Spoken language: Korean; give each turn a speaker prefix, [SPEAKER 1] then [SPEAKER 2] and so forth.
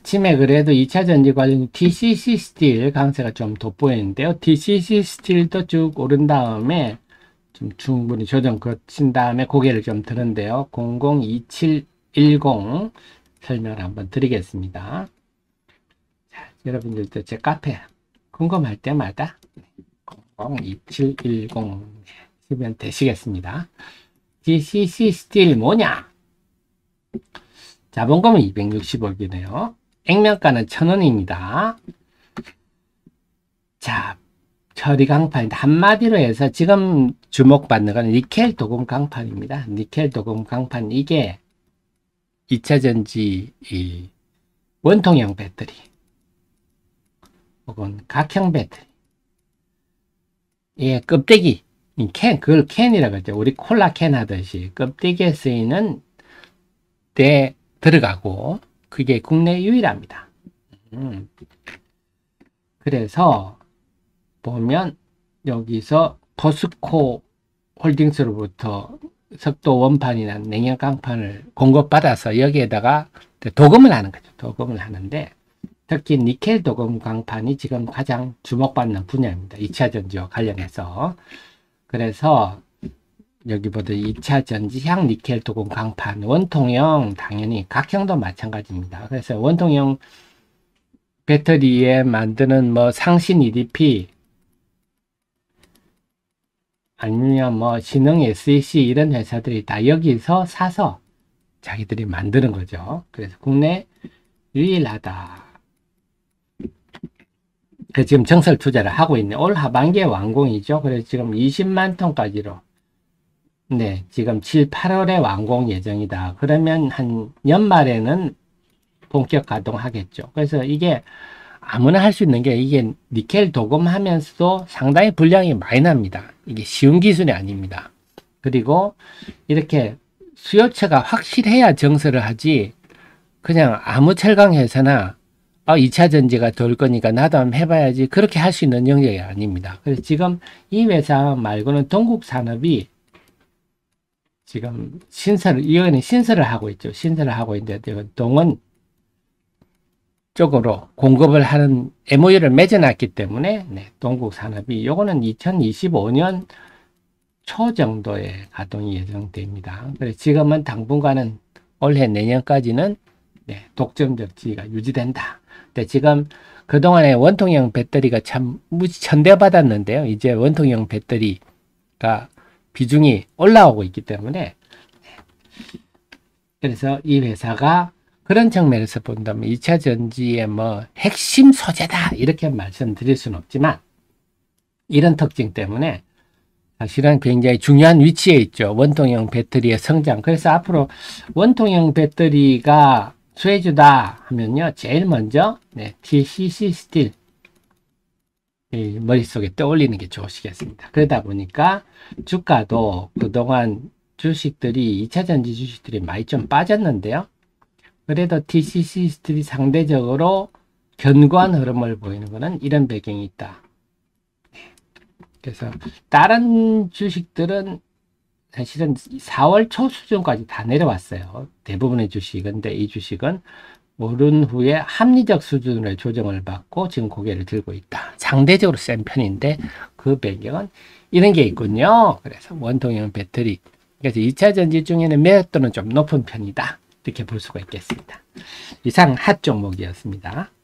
[SPEAKER 1] 아침에 그래도 2차 전지 관련 TCC 스틸 강세가 좀 돋보이는데요. TCC 스틸도 쭉 오른 다음에 좀 충분히 조정 거친 다음에 고개를 좀 드는데요. 002710 설명을 한번 드리겠습니다. 자, 여러분들도 제 카페 궁금할 때마다 002710 시면 되시겠습니다. TCC 스틸 뭐냐? 자본금은 260억이네요. 액면가는 1000원입니다. 자, 처리 강판인데 한마디로 해서 지금 주목받는 건 니켈 도금 강판입니다. 니켈 도금 강판, 이게 2차 전지 원통형 배터리 혹은 각형 배터리, 예, 껍데기 캔, 그걸 캔이라고 하죠. 우리 콜라 캔 하듯이 껍데기에 쓰이는 데 들어가고, 그게 국내 유일합니다. 그래서 보면 여기서 포스코 홀딩스로부터 석도 원판이나 냉연 강판을 공급받아서 여기에다가 도금을 하는 거죠. 도금을 하는데, 특히 니켈 도금 강판이 지금 가장 주목받는 분야입니다. 2차 전지와 관련해서. 그래서 여기 보다 2차 전지향 니켈 도금 강판, 원통형, 당연히 각형도 마찬가지입니다. 그래서 원통형 배터리에 만드는 뭐 상신 EDP 아니면 뭐 신흥 SEC 이런 회사들이 다 여기서 사서 자기들이 만드는 거죠. 그래서 국내 유일하다. 그래서 지금 정설 투자를 하고 있네. 올 하반기에 완공이죠. 그래서 지금 20만 톤까지로, 네, 지금 7, 8월에 완공 예정이다. 그러면 한 연말에는 본격 가동하겠죠. 그래서 이게 아무나 할 수 있는 게, 이게 니켈 도금하면서도 상당히 분량이 많이 납니다. 이게 쉬운 기술이 아닙니다. 그리고 이렇게 수요처가 확실해야 정설을 하지, 그냥 아무 철강 회사나 2차 전지가 돌 거니까 나도 한번 해봐야지, 그렇게 할 수 있는 영역이 아닙니다. 그래서 지금 이 회사 말고는 동국산업이 지금 이거는 신설을 하고 있죠. 신설을 하고 있는데, 동원 쪽으로 공급을 하는 MOU를 맺어놨기 때문에, 네, 동국산업이 요거는 2025년 초 정도에 가동이 예정됩니다. 그래서 지금은 당분간은 올해 내년까지는, 네, 독점적 지위가 유지된다. 근데 지금 그동안에 원통형 배터리가 참 무지 천대받았는데요. 이제 원통형 배터리가 비중이 올라오고 있기 때문에, 그래서 이 회사가 그런 측면에서 본다면 2차 전지의 뭐 핵심 소재다 이렇게 말씀드릴 수는 없지만, 이런 특징 때문에 사실은 굉장히 중요한 위치에 있죠. 원통형 배터리의 성장. 그래서 앞으로 원통형 배터리가 수혜주다 하면요, 제일 먼저, 네, TCC 스틸 머릿속에 떠올리는 게 좋으시겠습니다. 그러다 보니까 주가도 그동안 주식들이, 2차 전지 주식들이 많이 좀 빠졌는데요. 그래도 TCC 스틸이 상대적으로 견고한 흐름을 보이는 것은 이런 배경이 있다. 그래서 다른 주식들은 사실은 4월 초 수준까지 다 내려왔어요. 대부분의 주식은. 근데 이 주식은 오른 후에 합리적 수준으로 조정을 받고 지금 고개를 들고 있다. 상대적으로 센 편인데, 그 배경은 이런 게 있군요. 그래서 원통형 배터리, 그래서 2차 전지 중에는 매력도는 좀 높은 편이다. 이렇게 볼 수가 있겠습니다. 이상 핫 종목이었습니다.